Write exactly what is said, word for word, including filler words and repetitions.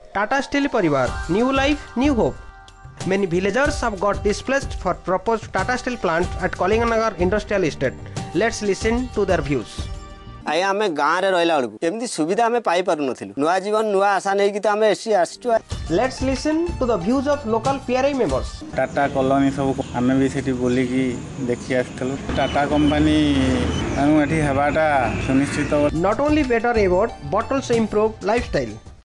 Tata Steel Parivar, new life, new hope. Many villagers have got displaced for proposed Tata Steel plant at Kalinganagar Industrial estate. Let's listen to their views. आई आम गाँव में रहा बेलू एमती सुविधा आम पाई पार नुँ नुआ जीवन नुआ आशा नहीं कि आम एसी आसचु। Let's listen to the views of local P R I members. Tata colony सब आम भी से बुलिकी देखी आसलु टाटा कंपनी ये हवाटा सुनिश्चित Not only better about but also improve lifestyle.